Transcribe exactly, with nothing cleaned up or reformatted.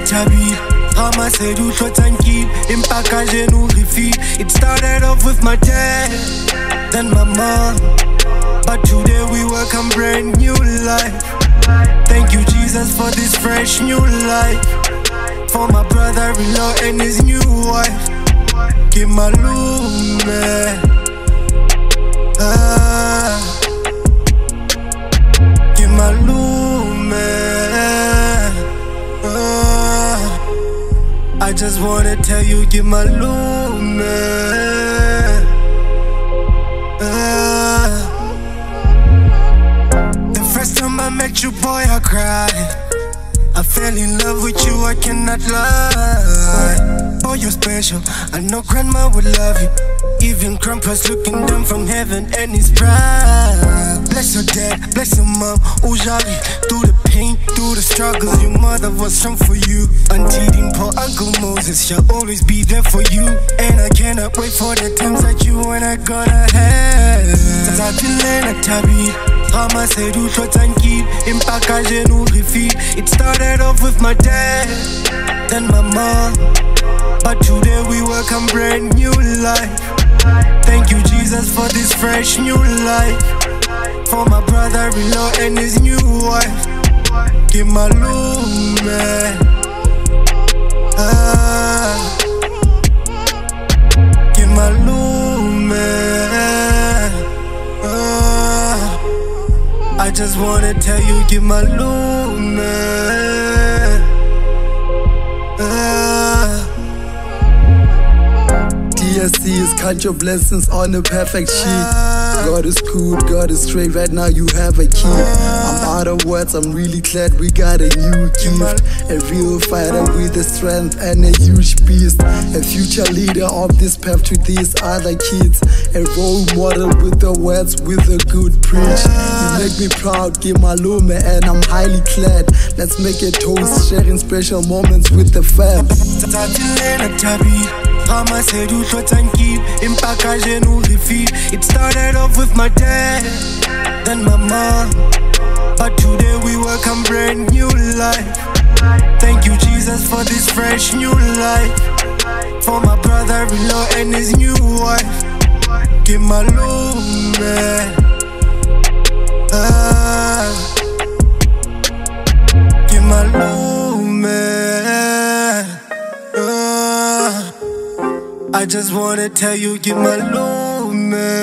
thabile Rama said u tlo tsankile Empa kajeno re feel. It started off with my dad, then my mom, but today we welcome brand new life. Thank you Jesus for this fresh new life. For my brother-in-law and his new wife. Give my lume, ah, give my lume, ah. I just wanna tell you, give my lume, ah. The first time I met you, boy, I cried. I fell in love with you, I cannot lie. Oh, you're special, I know grandma would love you. Even grandpa's looking down from heaven and he's proud. Bless your dad, bless your mom, oh jolly. Through the pain, through the struggles, your mother was strong for you. Auntie Dimpo, Uncle Moses shall always be there for you. And I cannot wait for the times that you and I gonna have. Tsatsile thabile Rama said u tlo tsankile Empa kajeno re feel. It started off with my dad, then my mom, but today we welcome brand new life. Thank you Jesus for this fresh new life. For my brother-in-law and his new wife. Give my lume, ah, give my lume, ah. I just wanna tell you, give my lume, ah. D S C is count your blessings on a perfect sheet. God is good, God is straight, right now you have a key. I'm out of words, I'm really glad we got a new gift. A real fighter with a strength and a huge beast. A future leader of this path to these other kids. A role model with the words, with a good preach. You make me proud, give my lume, and I'm highly glad. Let's make a toast, sharing special moments with the fam. Rama said u tlo tsankile Empa kajeno re feel. It started off with my dad, then my mom, but today we welcome brand new life. Thank you Jesus for this fresh new life. For my brother-in-law and his new wife. Give my lume, ah, give my lume, ah. I just wanna tell you, give my lume.